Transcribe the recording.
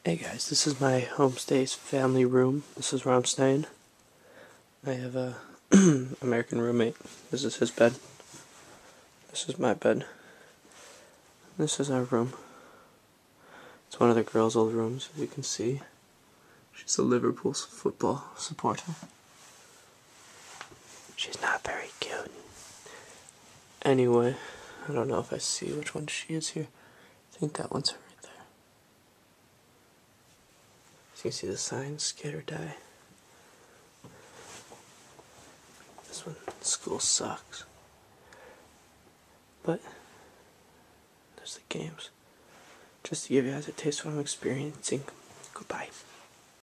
Hey guys, this is my homestay's family room. This is where I'm staying. I have a American roommate. This is his bed. This is my bed. This is our room. It's one of the girls' old rooms, as you can see. She's a Liverpool football supporter. She's not very cute. Anyway, I don't know if I see which one she is here. I think that one's her right there. So you can see the sign, skate or die. This one, school sucks. But there's the games. Just to give you guys a taste of what I'm experiencing. Goodbye.